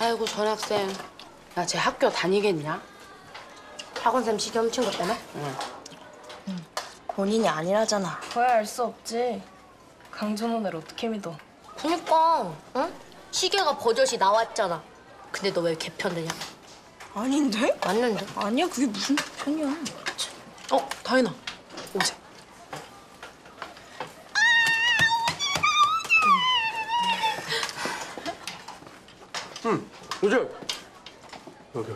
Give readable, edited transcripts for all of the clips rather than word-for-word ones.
아이고 전학생. 야, 쟤 학교 다니겠냐? 학원쌤 시기 훔친 것 때문에? 응. 본인이 아니라잖아. 그야 알 수 없지. 강준호를 어떻게 믿어? 그니까, 응? 시계가 버젓이 나왔잖아. 근데 너 왜 개편되냐? 아닌데? 맞는데? 아니야, 그게 무슨 편이야. 다인아, 오자. 응, 오자. 여기.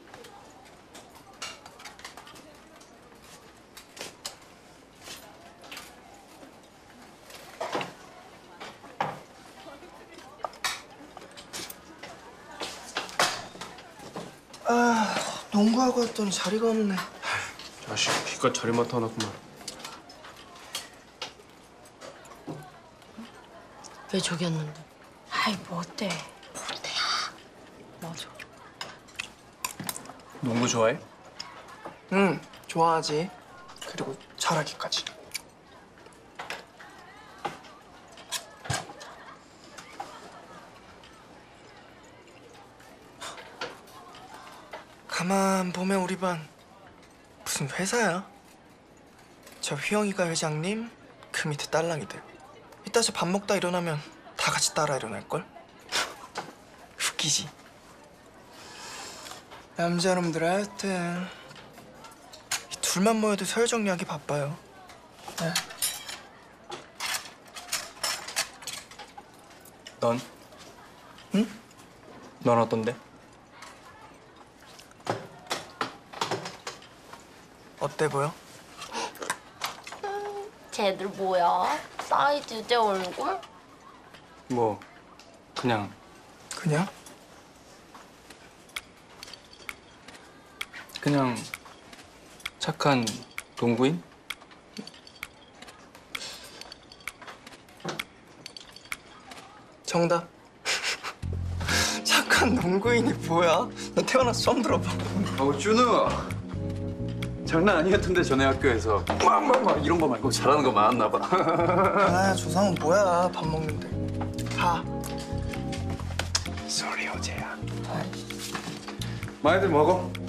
아, 농구하고 왔더니 자리가 없네. 자식, 기껏 자리 맡아놨구만. 왜 저기였는데? 아이, 뭐 어때? 맞아. 농구 좋아해? 응, 좋아하지. 그리고 잘하기까지. 가만 보면 우리 반 무슨 회사야? 저 휘영이가 회장님, 그 밑에 딸랑이들. 이따 저 밥 먹다 일어나면 다 같이 따라 일어날걸? 웃기지? 남자놈들 하여튼 이 둘만 모여도 서열 정리하기 바빠요. 네. 넌? 응? 넌 어떤데? 어때 보여? 쟤들 뭐야? 사이즈 제 얼굴? 뭐, 그냥 그냥? 착한 농구인? 정답. 착한 농구인이 뭐야? 나 태어나서 처음 들어봐. 준우 장난 아니었던데 전에 학교에서 막 이런 거 말고 잘하는 거 많았나 봐. 아, 조상은 뭐야? 밥 먹는데. 가. 쏘리 어제야. 많이들 먹어.